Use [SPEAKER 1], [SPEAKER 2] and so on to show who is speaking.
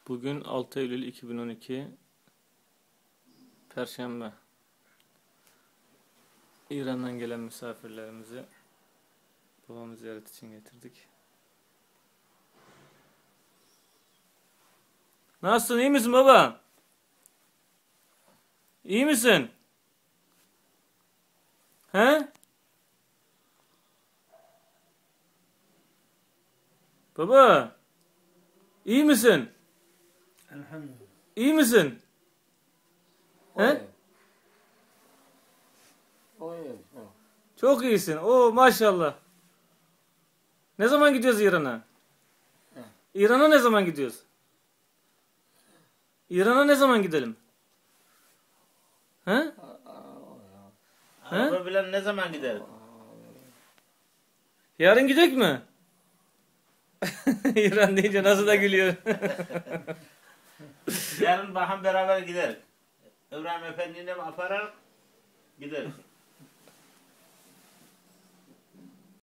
[SPEAKER 1] Bugün 6 Eylül 2012 Perşembe. İran'dan gelen misafirlerimizi babamı ziyaret için getirdik. Nasılsın? İyi misin baba? İyi misin? He? Baba? İyi misin?
[SPEAKER 2] Elhamdülillah.
[SPEAKER 1] İyi misin? He? Çok iyisin. Oo maşallah. Ne zaman gidiyoruz İran'a? İran'a ne zaman gidiyoruz? İran'a ne zaman gidelim? He?
[SPEAKER 2] Araba bilen ne zaman gider?
[SPEAKER 1] Yarın gidecek mi? İran deyince nasıl da gülüyor.
[SPEAKER 2] Yarın baham beraber gider. İbrahim Efendi'yle aparar gider.